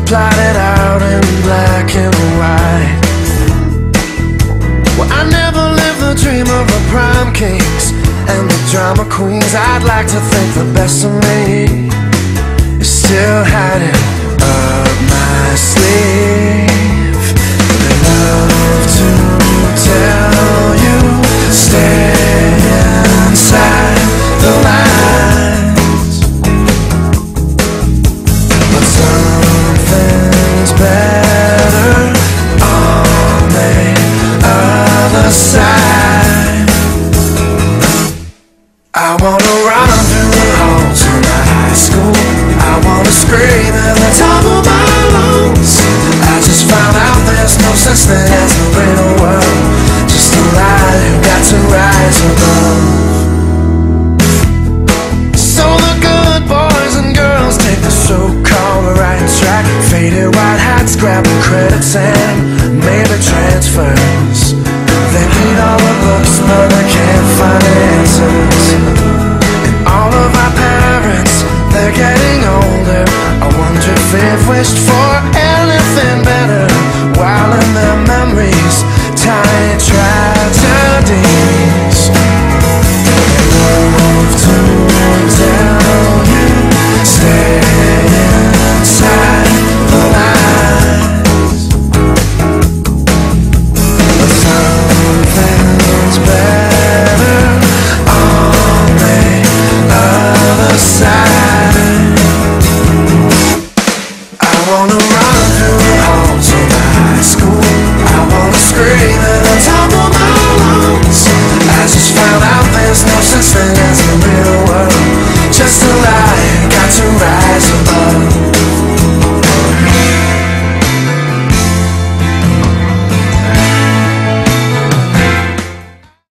plotted out in black and white. Well, I never lived the dream of the prom kings and the drama queens. I'd like to think the best of me is still hiding up my sleeve.